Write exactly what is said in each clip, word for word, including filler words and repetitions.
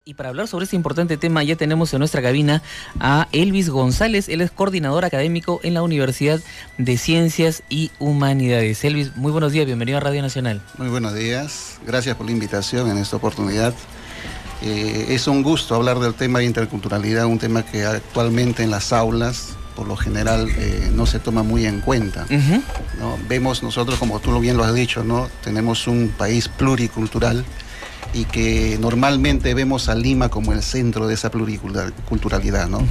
Y para hablar sobre este importante tema ya tenemos en nuestra cabina a Elvis González. Él es coordinador académico en la Universidad de Ciencias y Humanidades. Elvis, muy buenos días, bienvenido a Radio Nacional. Muy buenos días, gracias por la invitación en esta oportunidad. Eh, es un gusto hablar del tema de interculturalidad, un tema que actualmente en las aulas por lo general eh, no se toma muy en cuenta. Uh-huh. ¿No? Vemos nosotros, como tú bien lo has dicho, ¿no? Tenemos un país pluricultural y que normalmente vemos a Lima como el centro de esa pluriculturalidad, ¿no? Uh-huh.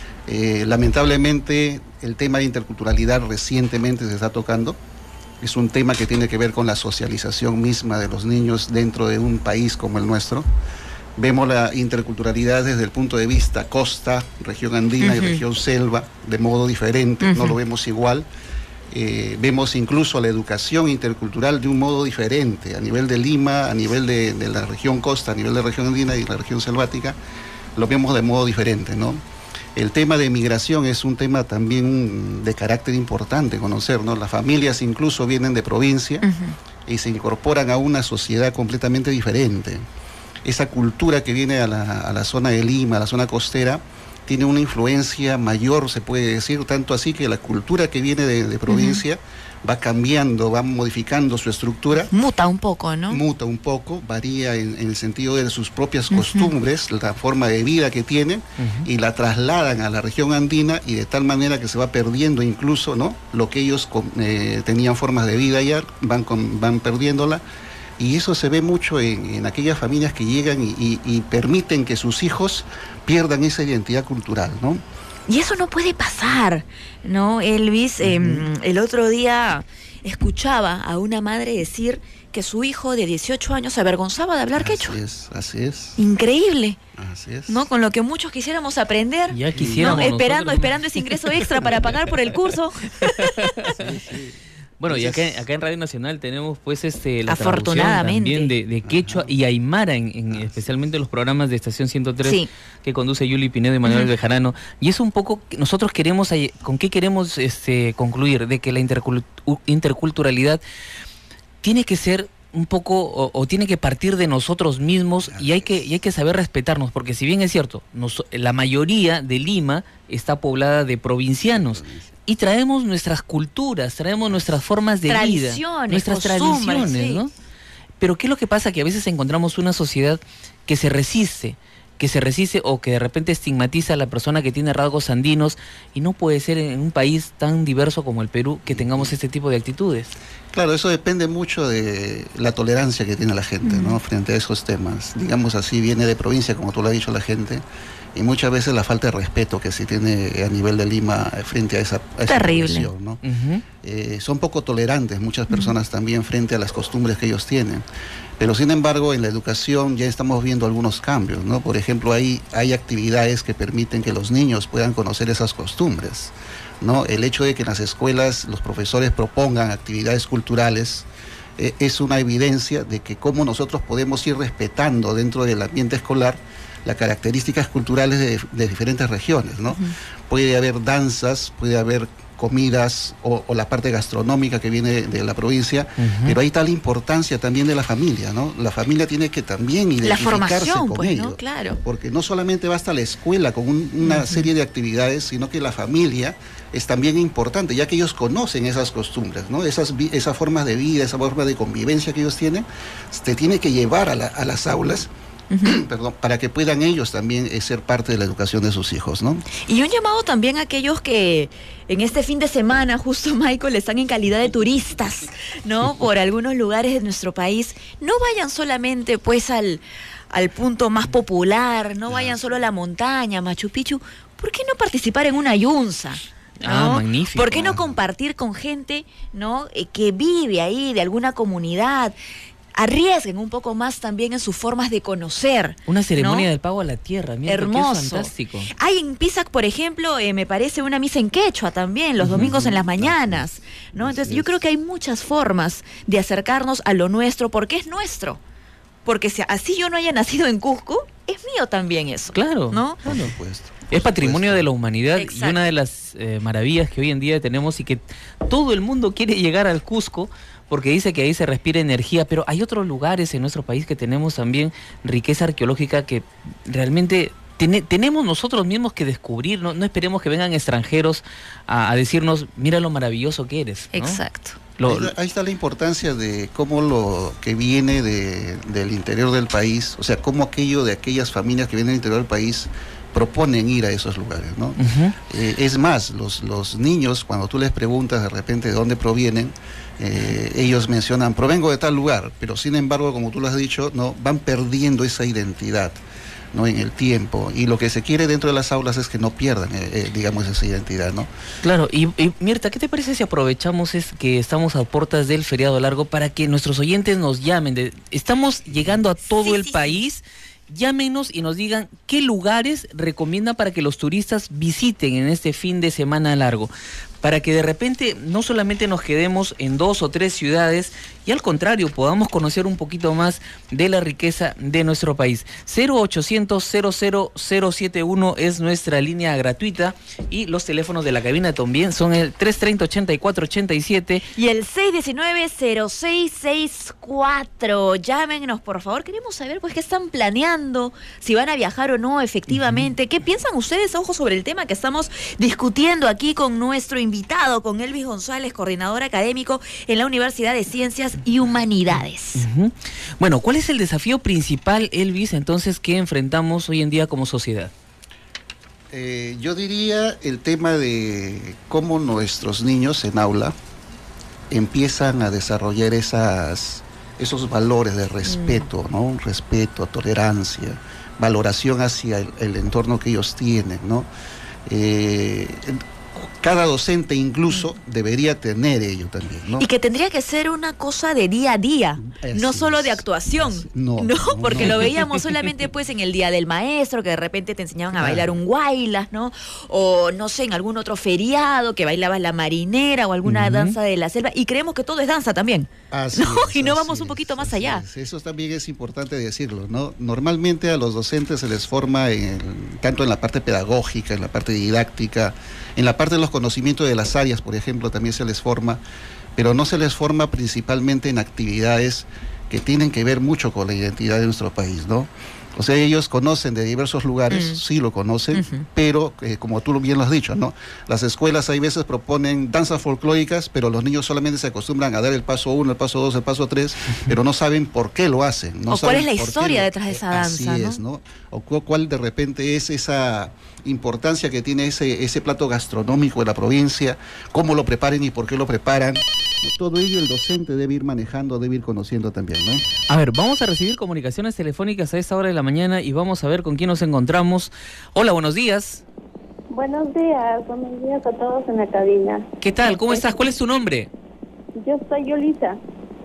eh, lamentablemente el tema de interculturalidad recientemente se está tocando. Es un tema que tiene que ver con la socialización misma de los niños dentro de un país como el nuestro. Vemos la interculturalidad desde el punto de vista costa, región andina, uh-huh, y región selva, de modo diferente, uh-huh, no lo vemos igual. Eh, vemos incluso la educación intercultural de un modo diferente, a nivel de Lima, a nivel de, de la región costa, a nivel de la región andina y la región selvática, lo vemos de modo diferente, ¿no? El tema de migración es un tema también de carácter importante conocer, ¿no? Las familias incluso vienen de provincia, uh-huh, y se incorporan a una sociedad completamente diferente. Esa cultura que viene a la, a la zona de Lima, a la zona costera, tiene una influencia mayor, se puede decir, tanto así que la cultura que viene de, de provincia uh-huh, va cambiando, va modificando su estructura. Muta un poco, ¿no? Muta un poco, varía en, en el sentido de sus propias uh-huh costumbres, la forma de vida que tienen, uh-huh, y la trasladan a la región andina y de tal manera que se va perdiendo incluso, ¿no? Lo que ellos eh, tenían formas de vida allá, van, con, van perdiéndola. Y eso se ve mucho en, en aquellas familias que llegan y, y, y permiten que sus hijos pierdan esa identidad cultural, ¿no? Y eso no puede pasar, ¿no, Elvis? Uh-huh. Eh, el otro día escuchaba a una madre decir que su hijo de dieciocho años se avergonzaba de hablar así quechua. Así es, así es. Increíble. Así es. ¿No? Con lo que muchos quisiéramos aprender. Ya quisiéramos. ¿No? Esperando, nosotros... esperando ese ingreso extra para pagar por el curso. Sí, sí. Bueno, y acá, acá en Radio Nacional tenemos pues este la afortunadamente también de, de quechua, ajá, y aymara, en, en, especialmente los programas de Estación ciento tres, sí, que conduce Yuli Pinedo y Manuel uh-huh Bejarano. Y es un poco, nosotros queremos, ¿con qué queremos este, concluir? De que la interculturalidad tiene que ser un poco, o, o tiene que partir de nosotros mismos, y hay que, y hay que saber respetarnos, porque si bien es cierto, nos, la mayoría de Lima está poblada de provincianos, y traemos nuestras culturas, traemos nuestras formas de tradiciones, vida, nuestras tradiciones, tradiciones, sí, ¿no? Pero ¿qué es lo que pasa? Que a veces encontramos una sociedad que se resiste, que se resiste o que de repente estigmatiza a la persona que tiene rasgos andinos, y no puede ser en un país tan diverso como el Perú que tengamos este tipo de actitudes. Claro, eso depende mucho de la tolerancia que tiene la gente, ¿no? Frente a esos temas. Digamos así, viene de provincia, como tú lo has dicho, la gente, y muchas veces la falta de respeto que se tiene a nivel de Lima frente a esa, a esa terrible, ¿no? Uh-huh. Eh, son poco tolerantes muchas personas uh-huh también frente a las costumbres que ellos tienen. Pero sin embargo, en la educación ya estamos viendo algunos cambios, ¿no? Por ejemplo, hay, hay actividades que permiten que los niños puedan conocer esas costumbres, ¿no? El hecho de que en las escuelas los profesores propongan actividades culturales eh, es una evidencia de que cómo nosotros podemos ir respetando dentro del ambiente escolar las características culturales de, de diferentes regiones, ¿no? Uh-huh. Puede haber danzas, puede haber comidas o, o la parte gastronómica que viene de, de la provincia, uh-huh, pero hay tal importancia también de la familia, ¿no? La familia tiene que también identificarse con pues, ellos, ¿no? Claro. Porque no solamente basta la escuela con un, una uh-huh serie de actividades, sino que la familia es también importante, ya que ellos conocen esas costumbres, ¿no? Esas, esas formas de vida, esa forma de convivencia que ellos tienen, se tiene que llevar a, la, a las aulas, Uh-huh. perdón, para que puedan ellos también eh, ser parte de la educación de sus hijos, ¿no? Y un llamado también a aquellos que en este fin de semana, justo, Michael, están en calidad de turistas, ¿no? Por algunos lugares de nuestro país. No vayan solamente pues al, al punto más popular, no vayan solo a la montaña, Machu Picchu. ¿Por qué no participar en una yunza? ¿No? Ah, magnífico. ¿Por qué no compartir con gente, ¿no? eh, que vive ahí, de alguna comunidad? Arriesguen un poco más también en sus formas de conocer. Una ceremonia, ¿no?, del pago a la tierra. Mira, hermoso. Es fantástico. Hay en Pisac, por ejemplo, eh, me parece una misa en quechua también, los domingos uh-huh en las mañanas, ¿no? Entonces yo creo que hay muchas formas de acercarnos a lo nuestro, porque es nuestro. Porque si así yo no haya nacido en Cusco, es mío también eso. Claro, ¿no? Por supuesto. Es patrimonio de la humanidad. Exacto. Y una de las eh, maravillas que hoy en día tenemos y que todo el mundo quiere llegar al Cusco, porque dice que ahí se respira energía, pero hay otros lugares en nuestro país que tenemos también riqueza arqueológica que realmente ten, tenemos nosotros mismos que descubrir, no, no esperemos que vengan extranjeros a, a decirnos, mira lo maravilloso que eres, ¿no? Exacto. Lo, ahí, ahí está la importancia de cómo lo que viene de, del interior del país, o sea, cómo aquello de aquellas familias que vienen del interior del país proponen ir a esos lugares, ¿no? Uh-huh. eh, es más, los, los niños, cuando tú les preguntas de repente de dónde provienen, eh, ellos mencionan, provengo de tal lugar, pero sin embargo, como tú lo has dicho, no, van perdiendo esa identidad, ¿no? En el tiempo, y lo que se quiere dentro de las aulas es que no pierdan, eh, eh, digamos, esa identidad, ¿no? Claro, y, y Mirta, ¿qué te parece si aprovechamos es que estamos a puertas del feriado largo para que nuestros oyentes nos llamen? De, estamos llegando a todo sí, el sí, país. Llámenos y nos digan qué lugares recomiendan para que los turistas visiten en este fin de semana largo, para que de repente no solamente nos quedemos en dos o tres ciudades y al contrario podamos conocer un poquito más de la riqueza de nuestro país. Cero ochocientos cero cero cero siete uno es nuestra línea gratuita y los teléfonos de la cabina también son el tres treinta ochenta y cuatro ochenta y siete y el seis diecinueve cero seis sesenta y cuatro. Llámenos, por favor, queremos saber pues qué están planeando, si van a viajar o no efectivamente. Uh-huh. ¿Qué piensan ustedes, ojo, sobre el tema que estamos discutiendo aquí con nuestro invitado, con Elvis González, coordinador académico en la Universidad de Ciencias y Humanidades? Uh-huh. Bueno, ¿cuál es el desafío principal, Elvis, entonces, que enfrentamos hoy en día como sociedad? Eh, yo diría el tema de cómo nuestros niños en aula empiezan a desarrollar esas, esos valores de respeto, mm. ¿no? Respeto, tolerancia, valoración hacia el, el entorno que ellos tienen, ¿no? Eh, cada docente incluso debería tener ello también, ¿no? Y que tendría que ser una cosa de día a día, así no solo es, de actuación, no, ¿no? no porque no. Lo veíamos solamente pues en el día del maestro, que de repente te enseñaban a bailar un guaylas, ¿no? O no sé, en algún otro feriado que bailabas la marinera o alguna uh-huh. danza de la selva, y creemos que todo es danza también, así ¿no? Es, y no vamos un poquito es, más allá. Es. Eso también es importante decirlo, ¿no? Normalmente a los docentes se les forma en, tanto en la parte pedagógica, en la parte didáctica, en la parte de los conocimientos de las áreas, por ejemplo, también se les forma, pero no se les forma principalmente en actividades que tienen que ver mucho con la identidad de nuestro país, ¿no? O sea, ellos conocen de diversos lugares, mm. sí lo conocen, uh-huh. pero eh, como tú bien lo has dicho, ¿no? Las escuelas hay veces proponen danzas folclóricas, pero los niños solamente se acostumbran a dar el paso uno, el paso dos, el paso tres, uh-huh. pero no saben por qué lo hacen. No o cuál es la saben historia lo, detrás de esa danza, así ¿no? es, ¿no? O cu- cuál de repente es esa importancia que tiene ese, ese plato gastronómico de la provincia, cómo lo preparen y por qué lo preparan. Todo ello el docente debe ir manejando, debe ir conociendo también, ¿no? A ver, vamos a recibir comunicaciones telefónicas a esta hora de la mañana y vamos a ver con quién nos encontramos. Hola, buenos días. Buenos días, buenos días a todos en la cabina. ¿Qué tal? ¿Cómo estás? ¿Cuál es tu nombre? Yo soy Yulisa.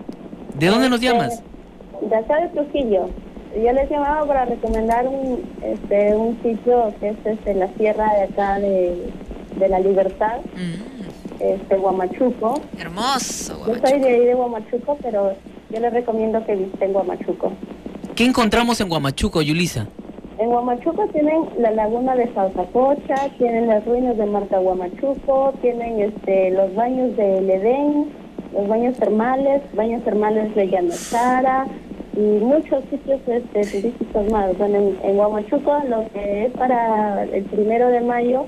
¿De dónde nos llamas? De acá de Trujillo. Yo les llamaba para recomendar un este un sitio que es este, la sierra de acá de, de la Libertad. Mm. Este, Huamachuco. Hermoso, Huamachuco. Yo soy de ahí de Huamachuco, pero yo les recomiendo que visiten Huamachuco. ¿Qué encontramos en Huamachuco, Yulisa? En Huamachuco tienen la laguna de Salsacocha, tienen las ruinas de Marca Huamachuco, tienen este los baños del Edén, los baños termales, baños termales de Yanazara y muchos sitios este, turísticos más. Bueno, en, en Huamachuco, lo que es para el primero de mayo,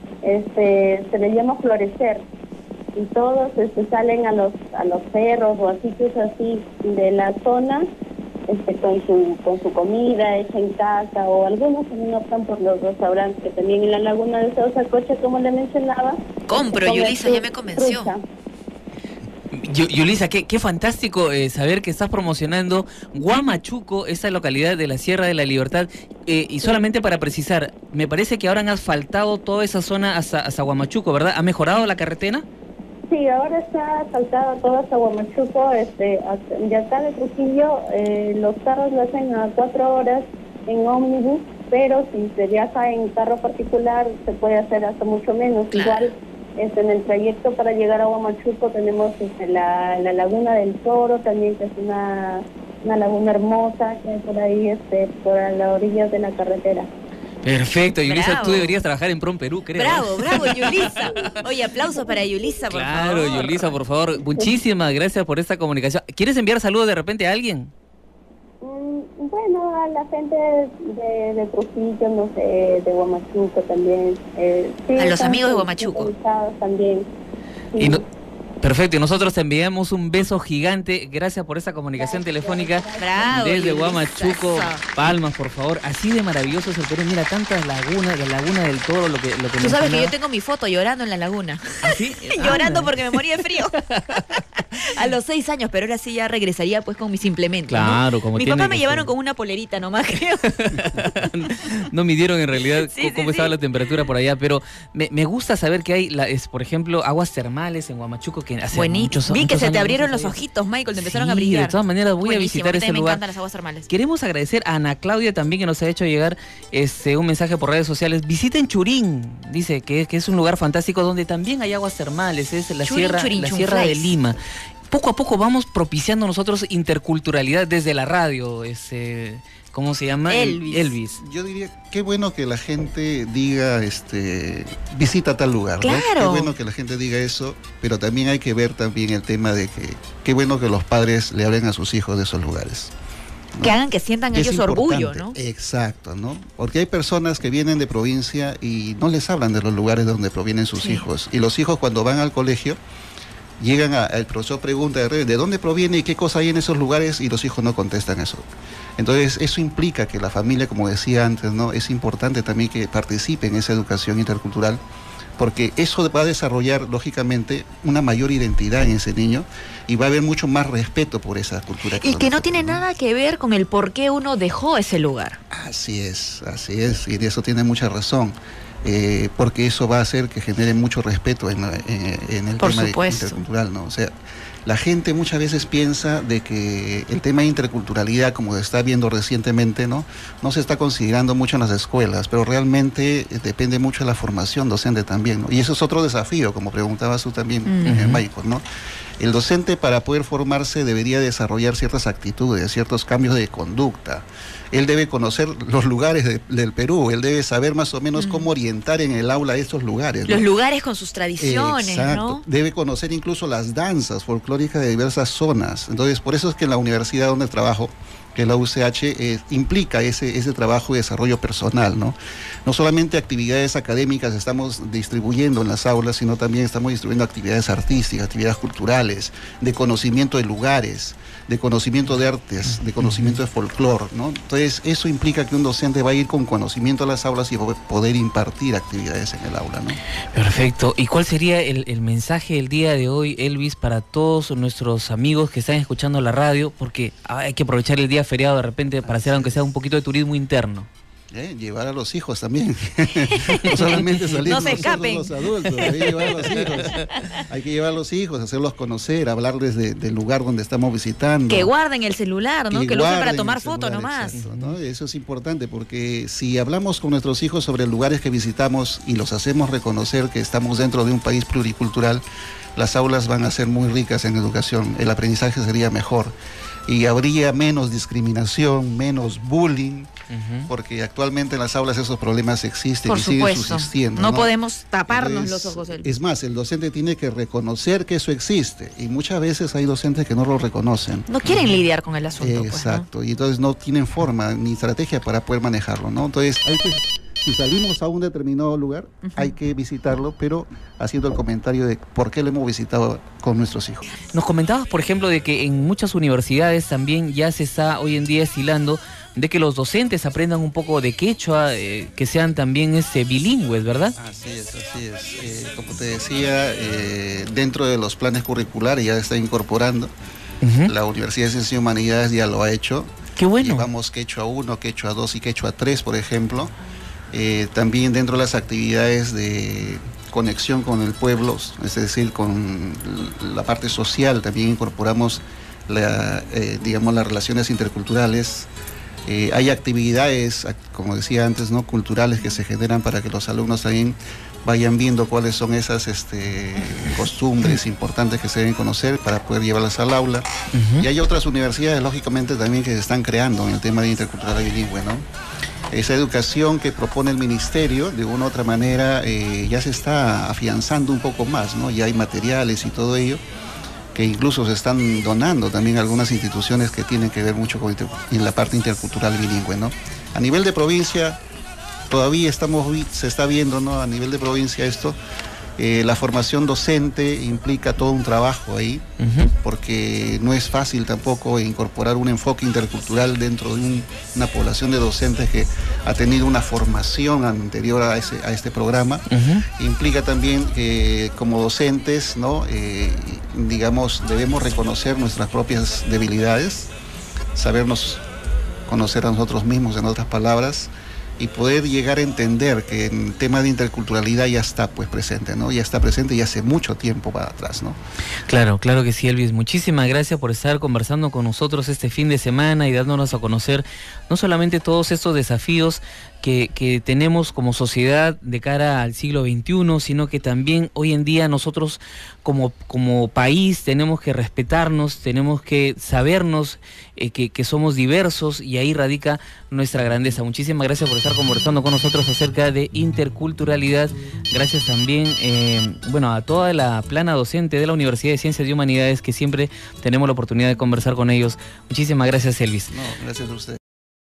este se le llama florecer. Y todos este, salen a los a los cerros o a sitios así de la zona este, con su con su comida hecha en casa, o algunos también optan por los restaurantes que también en la laguna de Salsacocha, como le mencionaba. Compro, Yulisa, ya me convenció. Fruta. Yulisa, qué, qué fantástico eh, saber que estás promocionando Huamachuco, esa localidad de la Sierra de la Libertad. Eh, y solamente para precisar, me parece que ahora han asfaltado toda esa zona hasta, hasta Huamachuco, ¿verdad? ¿Ha mejorado la carretera? Sí, ahora está asfaltada toda hasta Huamachuco. Este, de acá de Trujillo, eh, los carros lo hacen a cuatro horas en ómnibus, pero si se viaja en carro particular se puede hacer hasta mucho menos. Claro. Igual este, en el trayecto para llegar a Huamachuco tenemos este, la, la Laguna del Toro también, que es una, una laguna hermosa que hay por ahí, este, por las orillas de la carretera. Perfecto, Yulisa, Bravo. tú deberías trabajar en Prom Perú, creo. Bravo, bravo, Yulisa. Oye, aplausos para Yulisa, por claro, favor. Claro, Yulisa, por favor. Muchísimas gracias por esta comunicación. ¿Quieres enviar saludos de repente a alguien? Mm, bueno, a la gente de, de Trujillo, no sé, de Huamachuco también. Eh, sí, A los están amigos de muy Huamachuco. localizados también. Sí. Y no, perfecto, y nosotros te enviamos un beso gigante. Gracias por esa comunicación telefónica. Bravo, Desde Yulisa. Huamachuco, Palmas, por favor. Así de maravilloso es el Perú. Mira, tantas lagunas, la laguna del Toro, lo que, lo que Tú sabes que mencionaba. yo tengo mi foto llorando en la laguna. ¿Ah, sí? Llorando Ah, porque me moría de frío. A los seis años, pero ahora sí ya regresaría pues con mis implementos. Claro, ¿no? como Mi tiene papá me que llevaron ser. con una polerita nomás, creo. No midieron en realidad Sí, cómo, sí, cómo sí. estaba la temperatura por allá, pero me, me gusta saber que hay, la, es, por ejemplo, aguas termales en Huamachuco que hace Buenísimo. muchos, Vi que muchos se te años abrieron no los se veía. ojitos, Michael, te empezaron Sí, a brillar. de todas maneras voy Buenísimo, a visitar a mí ese también me lugar. encantan las aguas termales. Queremos agradecer a Ana Claudia también que nos ha hecho llegar este un mensaje por redes sociales. Visiten Churín, dice que, que es un lugar fantástico donde también hay aguas termales, es la Churín, sierra, Churín, la sierra de Chunflais. Lima. Poco a poco vamos propiciando nosotros interculturalidad desde la radio, ese, ¿cómo se llama? Elvis. Elvis. Yo diría, qué bueno que la gente diga, este, visita tal lugar, ¿no? Claro. Qué bueno que la gente diga eso, pero también hay que ver también el tema de que, qué bueno que los padres le hablen a sus hijos de esos lugares, ¿no? Que hagan que sientan Es ellos orgullo, ¿no? importante. Exacto, ¿no? Porque hay personas que vienen de provincia y no les hablan de los lugares de donde provienen sus Sí. hijos. Y los hijos cuando van al colegio, llegan a, el profesor pregunta de dónde proviene y qué cosa hay en esos lugares y los hijos no contestan eso. Entonces eso implica que la familia, como decía antes, ¿no? Es importante también que participe en esa educación intercultural, porque eso va a desarrollar lógicamente una mayor identidad en ese niño y va a haber mucho más respeto por esa cultura. Y que no nosotros, tiene nada que ver con el por qué uno dejó ese lugar. Así es, así es, y de eso tiene mucha razón. Eh, porque eso va a hacer que genere mucho respeto en, la- en- en el Por tema supuesto. intercultural, ¿no? O sea, la gente muchas veces piensa de que el tema de interculturalidad, como se está viendo recientemente, ¿no? No se está considerando mucho en las escuelas, pero realmente eh, depende mucho de la formación docente también, ¿no? Y eso es otro desafío, como preguntabas tú también, Mm. eh, Ujú. Michael, ¿no? El docente, para poder formarse, debería desarrollar ciertas actitudes, ciertos cambios de conducta. Él debe conocer los lugares de- del Perú, él debe saber más o menos Mm. cómo orientar en el aula estos lugares, ¿no? Los lugares con sus tradiciones, Exacto. ¿no? Debe conocer incluso las danzas folclóricas de diversas zonas. Entonces, por eso es que en la universidad donde trabajo, que es la U C H, eh, implica ese, ese trabajo de desarrollo personal, ¿no? No solamente actividades académicas estamos distribuyendo en las aulas, sino también estamos distribuyendo actividades artísticas, actividades culturales, de conocimiento de lugares, de conocimiento de artes, de conocimiento de folclore, ¿no? Entonces, eso implica que un docente va a ir con conocimiento a las aulas y va a poder impartir actividades en el aula, ¿no? Perfecto. ¿Y cuál sería el, el mensaje del día de hoy, Elvis, para todos nuestros amigos que están escuchando la radio? Porque hay que aprovechar el día feriado de repente para hacer aunque sea un poquito de turismo interno. Eh, llevar a los hijos también. No solamente salir No se nosotros escapen. los adultos, hay que llevar a los hijos. Hay que llevar a los hijos, hacerlos conocer, hablarles de- del lugar donde estamos visitando. Que guarden el celular, ¿no? Que, lo usen para guarden tomar el fotos celular, nomás. exacto, ¿no? Eso es importante porque si hablamos con nuestros hijos sobre lugares que visitamos y los hacemos reconocer que estamos dentro de un país pluricultural, las aulas van a ser muy ricas en educación, el aprendizaje sería mejor y habría menos discriminación, menos bullying, Ujú. porque actualmente en las aulas esos problemas existen Por y siguen supuesto. subsistiendo. No ¿no? podemos taparnos Entonces, los ojos. Elvis. Es más, el docente tiene que reconocer que eso existe y muchas veces hay docentes que no lo reconocen. No quieren lidiar con el asunto. pues, ¿no? Exacto, y entonces no tienen forma ni estrategia para poder manejarlo, ¿no? Entonces, hay que, si salimos a un determinado lugar, Ujú. hay que visitarlo, pero haciendo el comentario de por qué lo hemos visitado con nuestros hijos. Nos comentabas, por ejemplo, de que en muchas universidades también ya se está hoy en día estilando de que los docentes aprendan un poco de quechua, eh, que sean también este, bilingües, ¿verdad? Así es, así es. Eh, como te decía, eh, dentro de los planes curriculares ya está incorporando. Ujú. La Universidad de Ciencias y Humanidades ya lo ha hecho. Qué bueno. Llevamos quechua uno, quechua dos y quechua tres, por ejemplo. Eh, también dentro de las actividades de conexión con el pueblo, es decir, con la parte social, también incorporamos la, eh, digamos, las relaciones interculturales. Eh, hay actividades, ac- como decía antes, ¿no? culturales que se generan para que los alumnos también vayan viendo cuáles son esas este, costumbres importantes que se deben conocer para poder llevarlas al aula. Ujú. Y hay otras universidades, lógicamente, también que se están creando en el tema de intercultural bilingüe, ¿no? esa educación que propone el ministerio, de una u otra manera, eh, ya se está afianzando un poco más, ¿no? Ya hay materiales y todo ello, que incluso se están donando también a algunas instituciones que tienen que ver mucho con en la parte intercultural bilingüe, ¿no? A nivel de provincia, todavía estamos, se está viendo, ¿no? A nivel de provincia esto, eh, la formación docente implica todo un trabajo ahí, uh-huh. porque no es fácil tampoco incorporar un enfoque intercultural dentro de un, una población de docentes que ha tenido una formación anterior a, ese, a este programa. Uh-huh. Implica también que como docentes, ¿no? Eh, digamos, debemos reconocer nuestras propias debilidades, sabernos conocer a nosotros mismos, en otras palabras, y poder llegar a entender que el tema de interculturalidad ya está pues presente, ¿no? Ya está presente y hace mucho tiempo para atrás, ¿no? Claro, claro que sí, Elvis. Muchísimas gracias por estar conversando con nosotros este fin de semana y dándonos a conocer no solamente todos estos desafíos que, que tenemos como sociedad de cara al siglo veintiuno, sino que también hoy en día nosotros como, como país tenemos que respetarnos, tenemos que sabernos eh, que, que somos diversos, y ahí radica nuestra grandeza. Muchísimas gracias por estar conversando con nosotros acerca de interculturalidad. Gracias también eh, bueno, a toda la plana docente de la Universidad de Ciencias y Humanidades, que siempre tenemos la oportunidad de conversar con ellos. Muchísimas gracias, Elvis. No, gracias a usted.